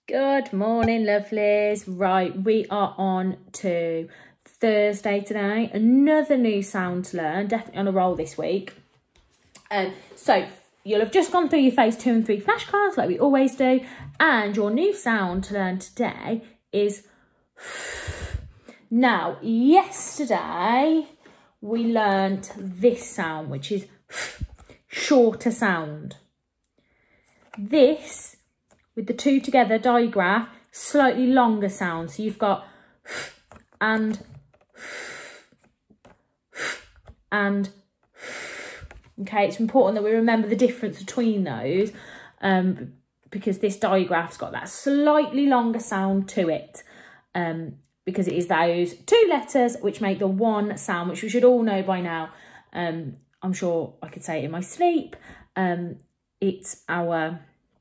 Good morning, lovelies. Right, we are on to Thursday today. Another new sound to learn. Definitely on a roll this week. So you'll have just gone through your phase 2 and 3 flashcards like we always do. And your new sound to learn today is now. Yesterday we learnt this sound, which is shorter sound. This, with the two together, digraph, slightly longer sound. So you've got and okay, it's important that we remember the difference between those because this digraph's got that slightly longer sound to it because it is those two letters which make the one sound, which we should all know by now. I'm sure I could say it in my sleep. It's our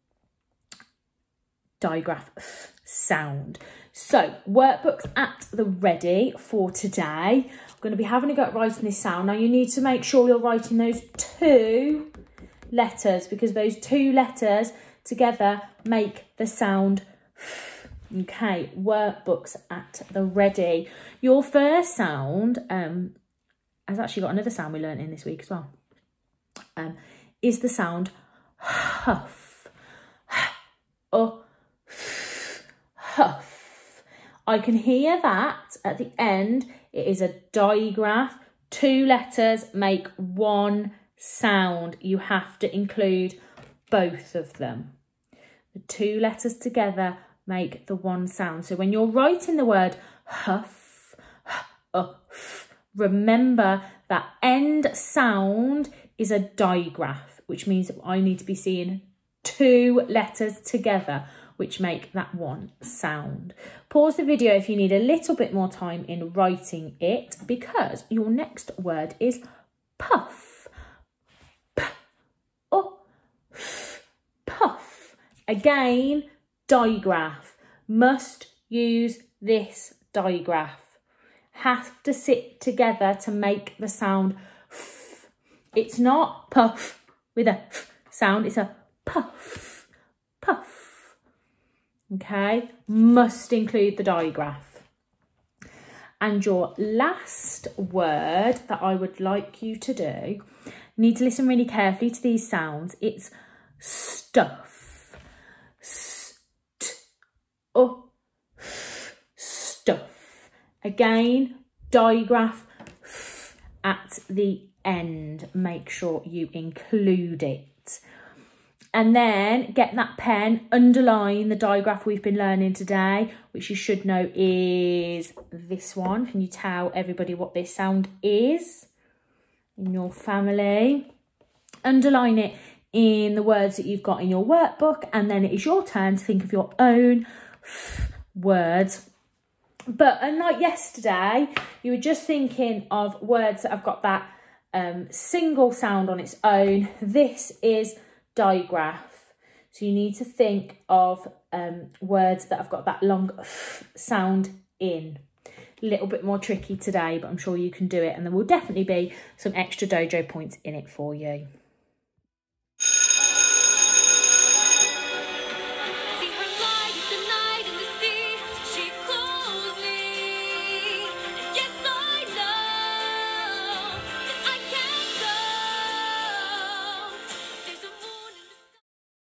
digraph sound. So workbooks at the ready for today. I'm going to be having a go at writing this sound. Now you need to make sure you're writing those two letters because those two letters together make the sound. Okay, workbooks at the ready. Your first sound has actually got another sound we learnt in this week as well. Is the sound huff. Huff. I can hear that at the end. It is a digraph. Two letters make one sound. You have to include both of them. The two letters together make the one sound. So when you're writing the word huff, remember that end sound is a digraph, which means that I need to be seeing two letters together which make that one sound. Pause the video if you need a little bit more time in writing it because your next word is puff. Puff. Again, digraph. Must use this digraph. Have to sit together to make the sound f. It's not puff with a f sound, it's a puff. Puff. Okay, must include the digraph. And your last word that I would like you to do, you need to listen really carefully to these sounds. It's stuff. Stuff. Again, digraph at the end. Make sure you include it. And then get that pen, underline the digraph we've been learning today, which you should know is this one. Can you tell everybody what this sound is in your family? Underline it in the words that you've got in your workbook, and then it is your turn to think of your own words. But unlike yesterday, you were just thinking of words that have got that single sound on its own. This is digraph. So you need to think of words that have got that long sound in. A little bit more tricky today, but I'm sure you can do it, and there will definitely be some extra dojo points in it for you.